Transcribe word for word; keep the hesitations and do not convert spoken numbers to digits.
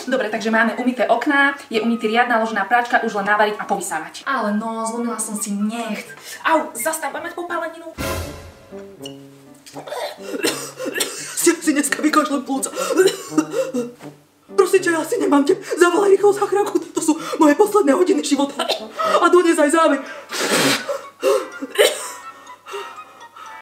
Dobre, takže máme umyté okná, je umytý riad, naložená práčka, už len navariť a povysávať. Ale no, zlomila som si necht. Au, zastav, budem mať popáleninu. Si asi dneska vykašlem plúca. Prosím ťa, ja asi nemám tep. Zavolaj rýchlo záchranku, toto sú moje posledné hodiny života. A dones aj záver.